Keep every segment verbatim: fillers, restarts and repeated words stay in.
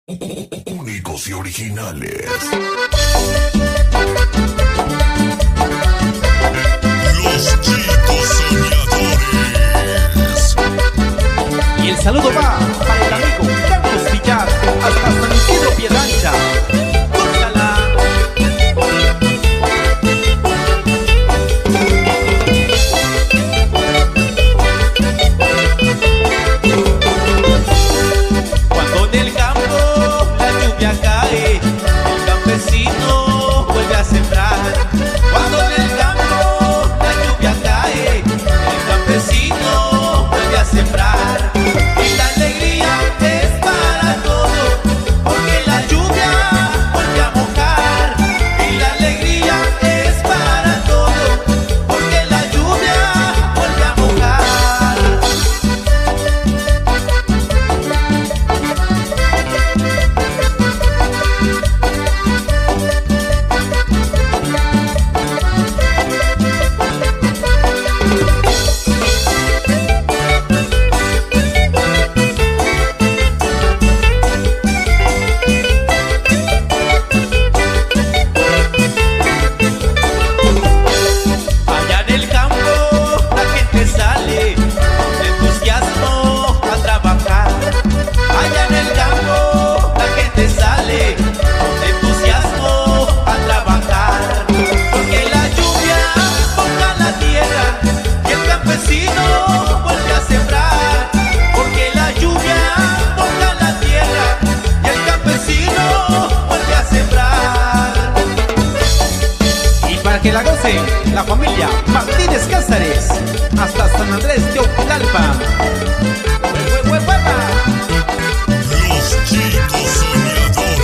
Únicos y originales. Los chicos soñadores. Y el saludo va para el amigo Carlos Villar, hasta San Isidro Piedancha. ¡Córtala! Cuando en el campo la lluvia cae, el campesino vuelve a sembrar. Cuando en el campo la lluvia cae, el campesino vuelve a sembrar. Y la alegría es para todos, porque la lluvia vuelve a mojar. Y la alegría es para todos, porque la lluvia vuelve a mojar. Allá en el campo la gente sale con entusiasmo a trabajar. Allá en el campo la gente sale con entusiasmo a trabajar. Porque la lluvia moja la tierra y el campesino vuelve a sembrar. Porque la lluvia moja la tierra y el campesino vuelve a sembrar. Y para que la gocen, la familia Martínez Cázares, hasta San Andrés de Ocutalpa. ¡Hue, hue, hue, hueva! Los chicos soñadores.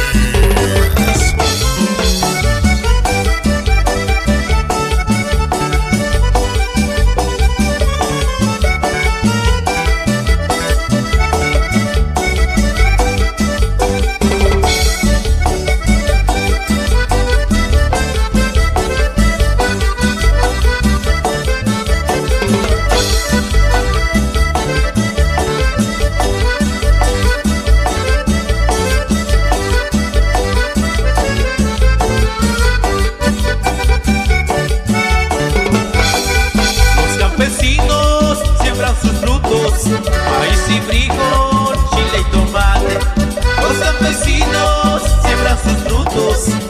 Los campesinos siembran sus frutos, maíz y frijol, chile y tomate. Los campesinos siembran sus frutos,